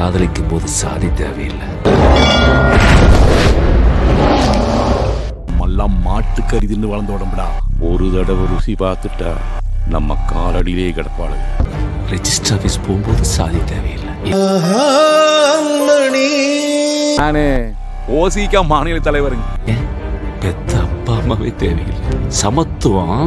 காதலிக்கும் போது சாதி தேவையில்லை. நம்மெல்லாம் மாட்டுக்கறி தின்னு வளர்ந்து உடம்புடா. ஒரு தடவை ருசி பார்த்துட்டா நம்ம காலடியிலே கிடப்பாளு. ரெஜிஸ்டர் ஆஃபீஸ் போகும்போது சாதி தேவையில்லை. நானே ஓசிகா மாநில தலைவருங்க. பெத்த அப்பா அம்மாவே தேவையில்லை. சமத்துவம்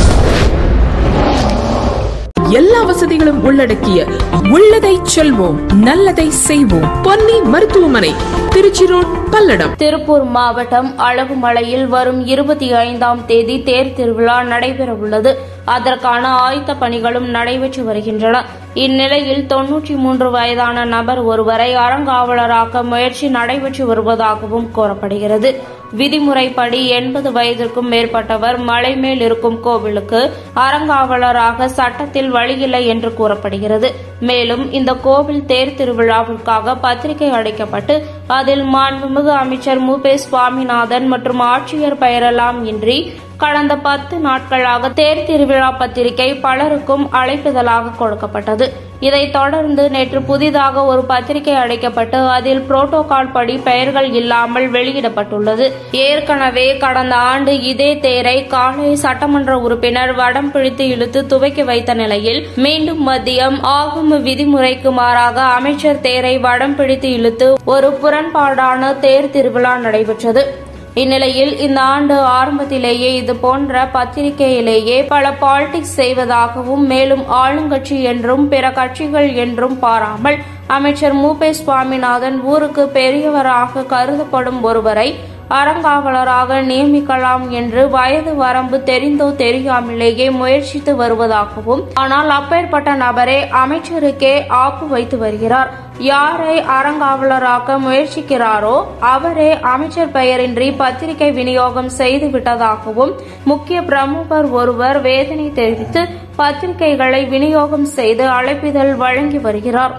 எல்லா வசதிகளும் உள்ளடக்கிய உள்ளதை செல்வோம் நல்லதை செய்வோம் பொன்னி மருத்துவமனை, திருச்சி ரோட், பல்லடம். திருப்பூர் மாவட்டம் அழகுமலையில் வரும் 25ஆம் தேதி தேர் திருவிழா நடைபெற உள்ளது. அதற்கான ஆயத்த பணிகளும் நடைபெற்று வருகின்றன. இந்நிலையில் 93 வயதான நபர் ஒருவரை அறங்காவலராக்க முயற்சி நடைபெற்று வருவதாகவும் கூறப்படுகிறது. விதிமுறைப்படி 80 வயதிற்கும் மேற்பட்டவர் மலை மேல் இருக்கும் கோவிலுக்கு அறங்காவலராக சட்டத்தில் வழியில்லை என்று கூறப்படுகிறது. மேலும் இந்த கோவில் தேர் திருவிழாவிற்காக பத்திரிகை அடைக்கப்பட்டு அதில் மாண்புமிகு அமைச்சர் மு.பே. சுவாமிநாதன் மற்றும் ஆட்சியர் பெயரெல்லாம் இன்றி கடந்த 10 நாட்களாக தேர் திருவிழா பத்திரிகை பலருக்கும் அழைப்புதலாக கொடுக்கப்பட்டது. இதைத் தொடர்ந்து நேற்று புதிதாக ஒரு பத்திரிகை அடைக்கப்பட்டு அதில் புரோட்டோகால் படி பெயர்கள் இல்லாமல் வெளியிடப்பட்டுள்ளது. ஏற்கனவே கடந்த ஆண்டு இதே தேரை காலை சட்டமன்ற உறுப்பினர் வடம் பிடித்து இழுத்து துவக்கி வைத்த நிலையில் மீண்டும் மதியம் ஆகும் விதிமுறைக்கு மாறாக அமைச்சர் தேரை வடம் பிடித்து இழுத்து ஒரு புறன்பாடான தேர் திருவிழா நடைபெற்றது. இந்நிலையில் இந்த ஆண்டு ஆரம்பத்திலேயே இதுபோன்ற பத்திரிகையிலேயே பல பாலிடிக்ஸ் செய்வதாகவும் மேலும் ஆளுங்கட்சி என்றும் பிற கட்சிகள் என்றும் பாராமல் அமைச்சர் மு.பே. சுவாமிநாதன் ஊருக்கு பெரியவராக கருதப்படும் ஒருவரை அறங்காவலராக நியமிக்கலாம் என்று வயது வரம்பு தெரிந்தோ தெரியாமலேயே முயற்சித்து வருவதாகவும், ஆனால் அப்பேற்பட்ட நபரே அமைச்சருக்கே ஆப்பு வைத்து வருகிறார். யாரை அறங்காவலராக்க முயற்சிக்கிறாரோ அவரே அமைச்சர் பெயரின்றி பத்திரிகை விநியோகம் செய்து விட்டதாகவும் முக்கிய பிரமுகர் ஒருவர் வேதனை தெரிவித்து பத்திரிகைகளை விநியோகம் செய்து அழைப்பிதழ் வழங்கி வருகிறார்.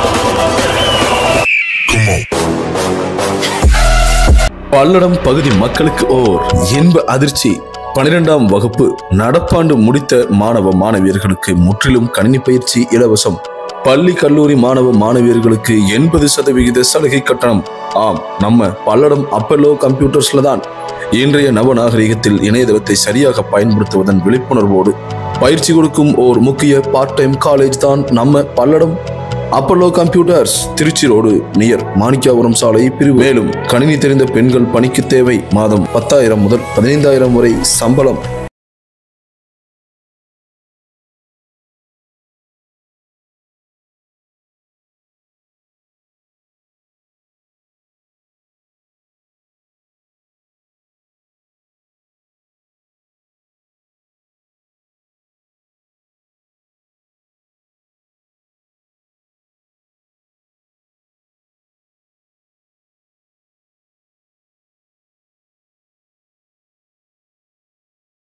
பல்லடம் பகுதி மக்களுக்கு ஓர் இன்ப அதிர்ச்சி. 12ஆம் வகுப்பு நடப்பாண்டு முடித்த மாணவ மாணவியர்களுக்கு முற்றிலும் கணினி பயிற்சி இலவசம். பள்ளி கல்லூரி மாணவ மாணவியர்களுக்கு 80% சலுகை கட்டணம். ஆம், நம்ம பல்லடம் அப்பல்லோ கம்ப்யூட்டர்ஸ்ல தான். இன்றைய நவநாகரிகத்தில் இணையதளத்தை சரியாக பயன்படுத்துவதன் விழிப்புணர்வோடு பயிற்சி கொடுக்கும் ஓர் முக்கிய பார்ட் டைம் காலேஜ் தான் நம்ம Palladam Apollo computers, Trichy road near Manikkapuram சாலை பிரிவு. மேலும் கணினி தெரிந்த பெண்கள் பணிக்கு தேவை. மாதம் 10,000 முதல் 15,000 வரை சம்பளம்.